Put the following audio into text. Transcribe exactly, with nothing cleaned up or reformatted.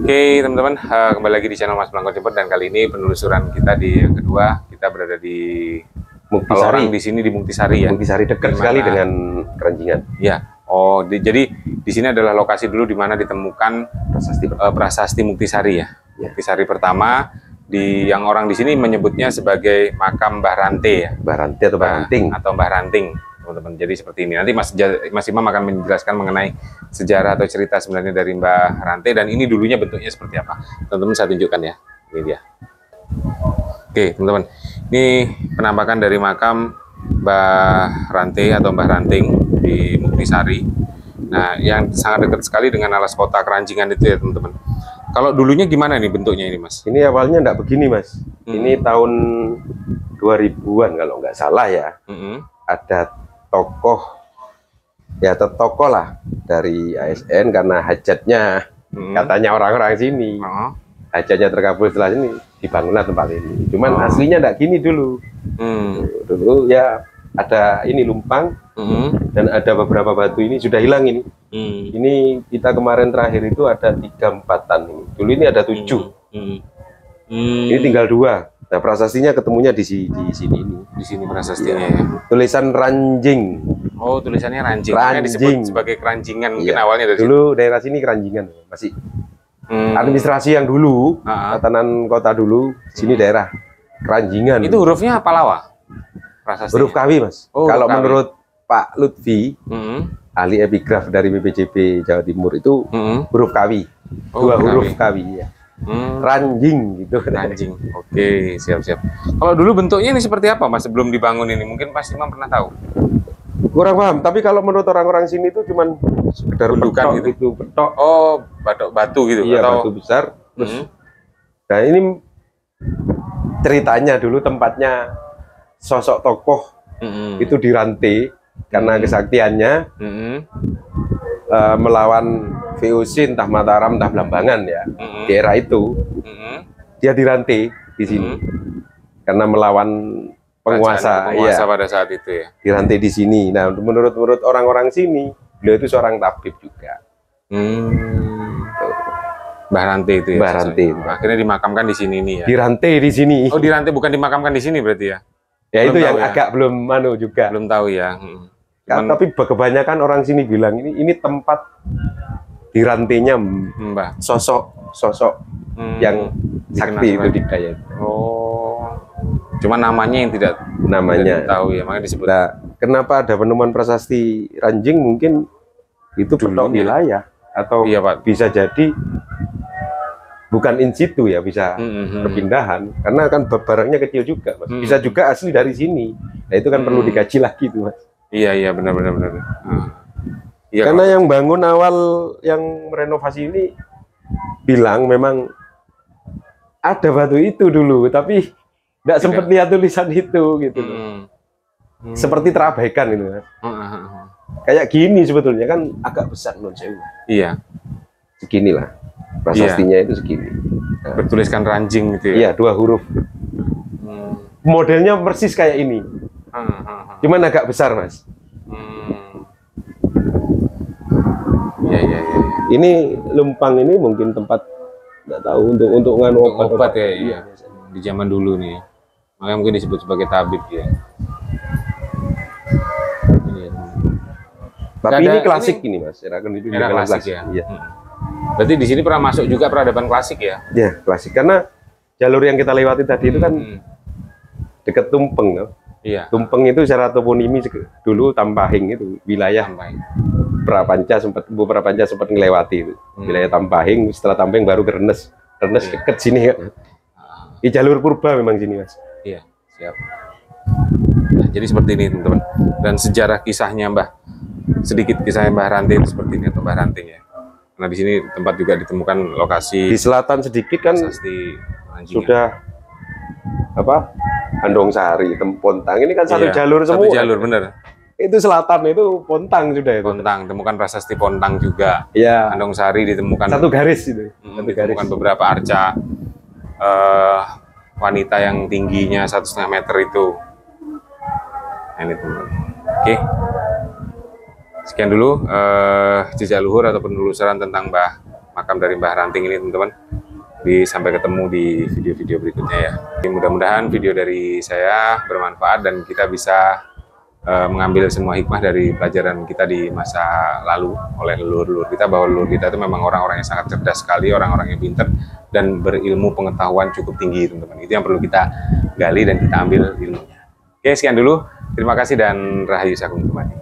Oke teman-teman, uh, kembali lagi di channel Mas Blangkon Jemput, dan kali ini penelusuran kita di yang kedua. Kita berada di Muktisari. di sini di Muktisari ya. Muktisari dekat sekali dengan Keranjingan. Ya. Oh, di, jadi di sini adalah lokasi dulu di mana ditemukan prasasti uh, prasasti Muktisari ya. ya. Muktisari pertama, di yang orang di sini menyebutnya sebagai makam Mbah Rante ya. Mbah Rante atau Mbah Ranting. Atau Mbah Ranting. Teman-teman, jadi seperti ini. Nanti Mas, Mas Imam akan menjelaskan mengenai sejarah atau cerita sebenarnya dari Mbah Rante, dan ini dulunya bentuknya seperti apa. Teman-teman saya tunjukkan ya. Ini dia. Oke, teman-teman. Ini penampakan dari makam Mbah Rante atau Mbah Ranting di Muktisari. Nah, yang sangat dekat sekali dengan alas kota Keranjingan itu ya, teman-teman. Kalau dulunya gimana nih bentuknya ini, Mas? Ini awalnya enggak begini, Mas. Hmm. Ini tahun dua ribuan kalau nggak salah ya. Hmm. Ada tokoh ya tokoh lah dari A S N, karena hajatnya hmm. katanya orang-orang sini uh-huh. hajatnya terkabul setelah ini, dibangunlah tempat ini. Cuman uh-huh. aslinya enggak gini dulu. Hmm. Dulu ya ada ini lumpang uh-huh. dan ada beberapa batu, ini sudah hilang ini. Hmm. Ini kita kemarin terakhir itu ada tiga empatan ini. Dulu ini ada tujuh. Hmm. Hmm. Ini tinggal dua. Nah, prasastinya ketemunya di sini, di sini ini. Di sini prasastinya ya. Tulisan Ranjing. Oh, tulisannya Ranjing. Ranjing. Disebut sebagai Keranjingan mungkin ya. Awalnya dari dulu situ. Daerah sini Keranjingan masih. Hmm. Administrasi yang dulu, uh-huh. tatanan kota dulu, sini hmm. daerah Keranjingan. Itu hurufnya apa lawa? Prasastinya? Huruf Kawi, Mas. Oh, kalau menurut Pak Lutfi, hmm. ahli epigraf dari B P J P Jawa Timur itu hmm. huruf Kawi. Oh, dua huruf Kawi, Kawi ya. Hmm. Ranjing gitu. Ranjing. Oke, siap-siap. Kalau dulu bentuknya ini seperti apa, Mas, sebelum dibangun ini? Mungkin Mas Imam pernah tahu. Kurang paham, tapi kalau menurut orang-orang sini itu cuman sekedar gundukan gitu. gitu, petok. Oh, batu batu gitu. Iya, atau... batu besar. Terus, hmm. nah ini ceritanya dulu tempatnya sosok tokoh hmm. itu dirantai karena hmm. kesaktiannya hmm. uh, melawan V O C, entah Mataram entah Blambangan ya, mm-hmm. di era itu mm-hmm. dia dirantai di sini mm-hmm. karena melawan penguasa, penguasa ya, pada saat itu ya, dirantai di sini. Nah, menurut menurut orang-orang sini, beliau itu seorang tabib juga. Hmm. Mbah Rante itu ya. Mbah Rante. Akhirnya dimakamkan di sini nih ya. Dirantai di sini. Oh, dirantai, bukan dimakamkan di sini berarti ya? Ya, belum itu yang ya? Agak belum manu juga. Belum tahu ya. Hmm. Cuman, tapi kebanyakan orang sini bilang ini ini tempat dirantainya Mbah, sosok sosok hmm, yang sakti itu di Daya. Oh, cuma namanya yang tidak namanya tidak tahu ya, makanya disebut. Nah, kenapa ada penemuan prasasti Ranjing? Mungkin itu petok wilayah atau iya, Pak. Bisa jadi bukan in situ ya, bisa hmm, perpindahan hmm. karena kan barangnya kecil juga, Mas. Hmm. Bisa juga asli dari sini. Nah, itu kan hmm. perlu dikaji lagi tuh, Mas. Iya iya benar benar benar. Hmm. Ya, karena yang bangun awal yang merenovasi ini bilang memang ada batu itu dulu, tapi nggak sempat lihat tulisan itu gitu. Hmm. Hmm. Seperti terabaikan itu, Mas. Hmm. Kayak gini sebetulnya kan agak besar non sewu. Iya. Seginilah. Prasastinya iya. Itu segini. Nah. Bertuliskan Ranjing gitu ya. Iya, dua huruf. Hmm. Modelnya persis kayak ini. Hmm. Hmm. Cuman agak besar, Mas. Hmm. Ya, ya, ya. Ini lumpang ini mungkin tempat nggak tahu untuk untuk nganu obat, obat ya, iya. Di zaman dulu nih, makanya mungkin disebut sebagai tabib ya. Ini, tapi ini klasik ini, ini Mas, era itu era klasik, klasik ya. Iya. Hmm. Berarti di sini pernah masuk juga peradaban klasik ya? Ya, klasik, karena jalur yang kita lewati tadi hmm. itu kan dekat Tumpeng, no? Iya. Tumpeng itu secara toponimi dulu Tampahing itu wilayah. Tampahing. Prapanca sempat Bu Prapanca sempat ngelewati itu hmm. wilayah Tampahing. Setelah Tampahing baru ke Rennes. Rennes iya. Deket sini kan. Di jalur purba memang sini, Mas. Iya, siap. Nah, jadi seperti ini teman-teman. Dan sejarah kisahnya Mbah, sedikit kisahnya Mbah Ranting itu seperti ini, atau Mbah Ranting ya. Nah, di sini tempat juga ditemukan lokasi di selatan sedikit kan sudah apa? Andong Sari, Pontang. Ini kan satu iya, jalur semua. Satu jalur, bener. Itu selatan itu Pontang sudah itu. Pontang, temukan prasasti Pontang juga. Iya. Andong Sari ditemukan satu garis itu. Hmm, satu ditemukan garis. Beberapa arca uh, wanita yang tingginya satu setengah meter itu. Nah, ini teman-teman. Oke. Sekian dulu uh, jejak luhur atau penelusuran tentang Mbah makam dari Mbah Ranting ini teman-teman. Di sampai ketemu di video-video berikutnya ya. Mudah-mudahan video dari saya bermanfaat dan kita bisa uh, mengambil semua hikmah dari pelajaran kita di masa lalu oleh leluhur-leluhur kita, bahwa leluhur kita itu memang orang-orang yang sangat cerdas sekali, orang-orang yang pintar dan berilmu pengetahuan cukup tinggi teman-teman. Itu yang perlu kita gali dan kita ambil ilmunya. Oke, sekian dulu. Terima kasih dan Rahayu Sakum kembali.